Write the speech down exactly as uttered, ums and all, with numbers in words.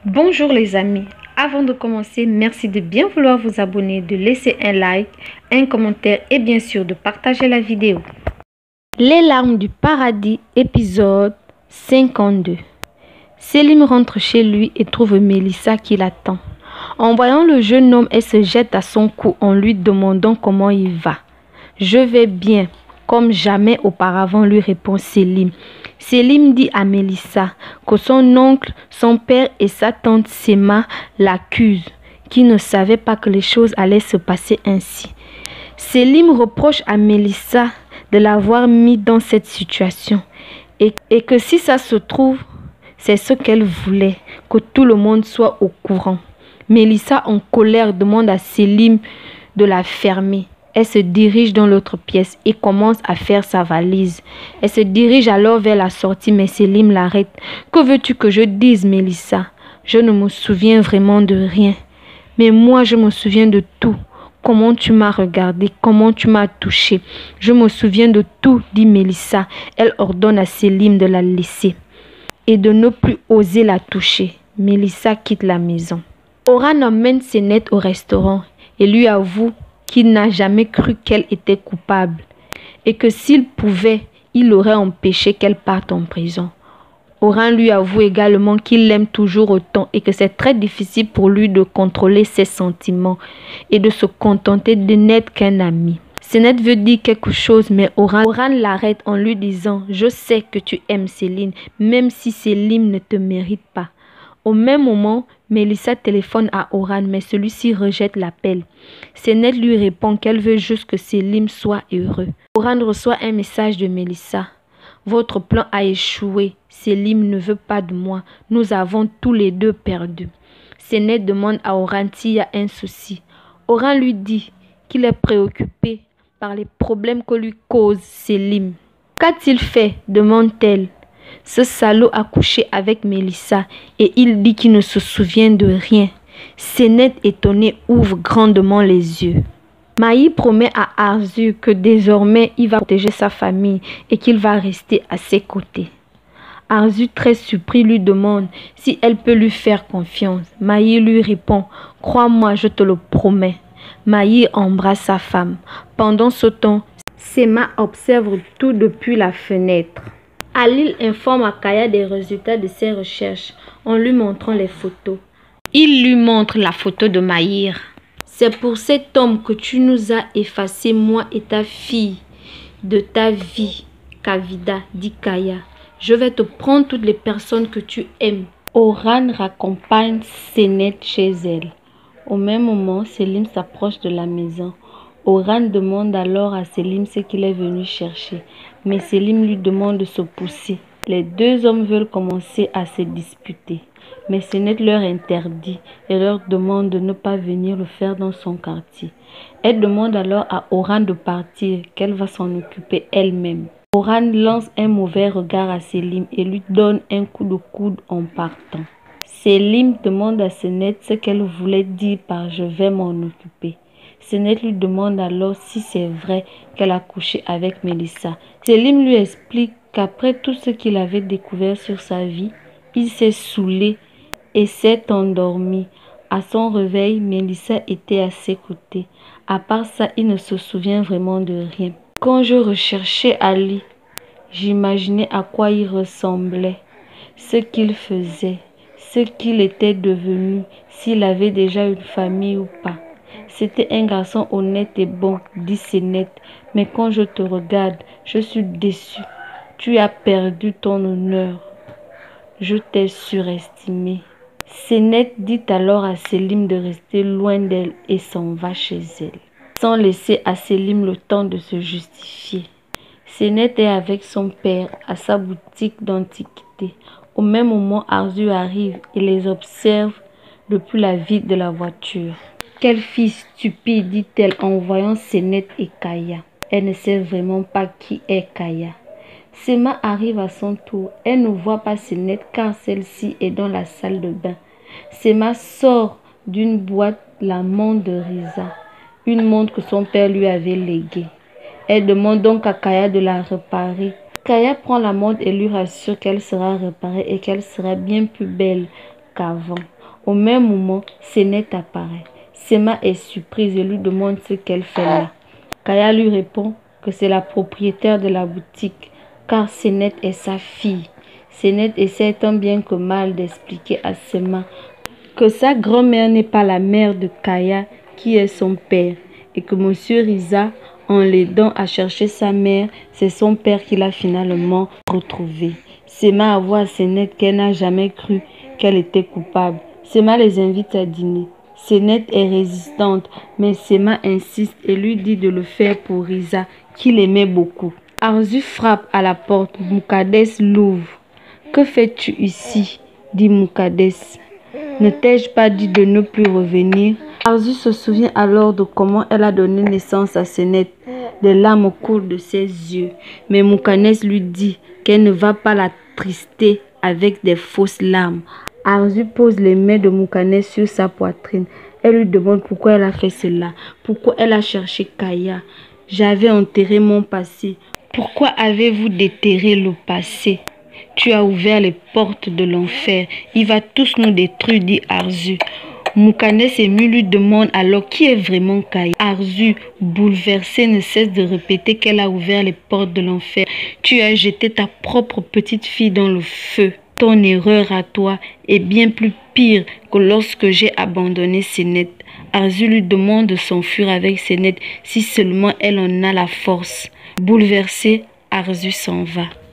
Bonjour les amis, avant de commencer, merci de bien vouloir vous abonner, de laisser un like, un commentaire et bien sûr de partager la vidéo. Les larmes du paradis, épisode cinquante-deux. Selim rentre chez lui et trouve Mélissa qui l'attend. En voyant le jeune homme, elle se jette à son cou en lui demandant comment il va. « Je vais bien, comme jamais auparavant » lui répond Selim. Selim dit à Mélissa que son oncle, son père et sa tante Sema l'accusent, qui ne savait pas que les choses allaient se passer ainsi. Selim reproche à Mélissa de l'avoir mis dans cette situation et, et que si ça se trouve, c'est ce qu'elle voulait, que tout le monde soit au courant. Mélissa, en colère, demande à Selim de la fermer. Elle se dirige dans l'autre pièce et commence à faire sa valise. Elle se dirige alors vers la sortie, mais Selim l'arrête. « Que veux-tu que je dise, Mélissa? Je ne me souviens vraiment de rien. Mais moi, je me souviens de tout. Comment tu m'as regardé, comment tu m'as touché. Je me souviens de tout, dit Mélissa. Elle ordonne à Selim de la laisser et de ne plus oser la toucher. Mélissa quitte la maison. Oran emmène Senet au restaurant et lui avoue qu'il n'a jamais cru qu'elle était coupable et que s'il pouvait, il aurait empêché qu'elle parte en prison. Oran lui avoue également qu'il l'aime toujours autant et que c'est très difficile pour lui de contrôler ses sentiments et de se contenter de n'être qu'un ami. Senet veut dire quelque chose, mais Oran, Oran l'arrête en lui disant « Je sais que tu aimes Céline, même si Céline ne te mérite pas. » Au même moment, Mélissa téléphone à Oran, mais celui-ci rejette l'appel. Senet lui répond qu'elle veut juste que Selim soit heureux. Oran reçoit un message de Mélissa. « Votre plan a échoué. Selim ne veut pas de moi. Nous avons tous les deux perdu. » Senet demande à Oran s'il y a un souci. Oran lui dit qu'il est préoccupé par les problèmes que lui cause Selim. « Qu'a-t-il fait ?» demande-t-elle. Ce salaud a couché avec Mélissa et il dit qu'il ne se souvient de rien. Senet, étonné, ouvre grandement les yeux. Maï promet à Arzu que désormais il va protéger sa famille et qu'il va rester à ses côtés. Arzu, très surpris, lui demande si elle peut lui faire confiance. Maï lui répond « Crois-moi, je te le promets ». Maï embrasse sa femme. Pendant ce temps, Sema observe tout depuis la fenêtre. Alil informe Akaya des résultats de ses recherches en lui montrant les photos. Il lui montre la photo de Maïr. « C'est pour cet homme que tu nous as effacé, moi et ta fille, de ta vie, Kavida, dit Kaya. Je vais te prendre toutes les personnes que tu aimes. » Oran raccompagne Senet chez elle. Au même moment, Selim s'approche de la maison. Oran demande alors à Selim ce qu'il est venu chercher, mais Selim lui demande de se pousser. Les deux hommes veulent commencer à se disputer, mais Senet leur interdit et leur demande de ne pas venir le faire dans son quartier. Elle demande alors à Oran de partir, qu'elle va s'en occuper elle-même. Oran lance un mauvais regard à Selim et lui donne un coup de coude en partant. Selim demande à Senet ce qu'elle voulait dire par « je vais m'en occuper ». Senet lui demande alors si c'est vrai qu'elle a couché avec Mélissa. Selim lui explique qu'après tout ce qu'il avait découvert sur sa vie, il s'est saoulé et s'est endormi. À son réveil, Mélissa était à ses côtés. À part ça, il ne se souvient vraiment de rien. Quand je recherchais Ali, j'imaginais à quoi il ressemblait, ce qu'il faisait, ce qu'il était devenu, s'il avait déjà une famille ou pas. C'était un garçon honnête et bon, dit Senet. Mais quand je te regarde, je suis déçue. Tu as perdu ton honneur. Je t'ai surestimé. Senet dit alors à Selim de rester loin d'elle et s'en va chez elle, sans laisser à Selim le temps de se justifier. Senet est avec son père à sa boutique d'antiquité. Au même moment, Arzu arrive et les observe depuis la vitre de la voiture. « Quelle fille stupide » dit-elle en voyant Senet et Kaya. Elle ne sait vraiment pas qui est Kaya. Sema arrive à son tour. Elle ne voit pas Senet car celle-ci est dans la salle de bain. Sema sort d'une boîte la montre de Riza, une montre que son père lui avait léguée. Elle demande donc à Kaya de la réparer. Kaya prend la montre et lui rassure qu'elle sera réparée et qu'elle sera bien plus belle qu'avant. Au même moment, Sénète apparaît. Sema est surprise et lui demande ce qu'elle fait là. Kaya lui répond que c'est la propriétaire de la boutique, car Sénète est sa fille. Sénète essaie tant bien que mal d'expliquer à Sema que sa grand-mère n'est pas la mère de Kaya, qui est son père, et que Monsieur Riza, en l'aidant à chercher sa mère, c'est son père qui l'a finalement retrouvé. Sema avoue à Sénète qu'elle n'a jamais cru qu'elle était coupable. Sema les invite à dîner. Sénète est résistante, mais Sema insiste et lui dit de le faire pour Riza, qu'il aimait beaucoup. Arzu frappe à la porte. Moukadès l'ouvre. « Que fais-tu ici ?» dit Moukadès. « Ne t'ai-je pas dit de ne plus revenir ?» Arzu se souvient alors de comment elle a donné naissance à Sénète. Des larmes coulent de ses yeux. Mais Moukadès lui dit qu'elle ne va pas l'attrister avec des fausses larmes. Arzu pose les mains de Moukadès sur sa poitrine. Elle lui demande pourquoi elle a fait cela. Pourquoi elle a cherché Kaya. « J'avais enterré mon passé. » Pourquoi avez-vous déterré le passé? Tu as ouvert les portes de l'enfer. Il va tous nous détruire, dit Arzu. Moukadès ému lui demande alors qui est vraiment Kaya. Arzu, bouleversée, ne cesse de répéter qu'elle a ouvert les portes de l'enfer. Tu as jeté ta propre petite fille dans le feu. Ton erreur à toi est bien plus pire que lorsque j'ai abandonné Sénète. Arzu lui demande de s'enfuir avec Sénète si seulement elle en a la force. Bouleversée, Arzu s'en va.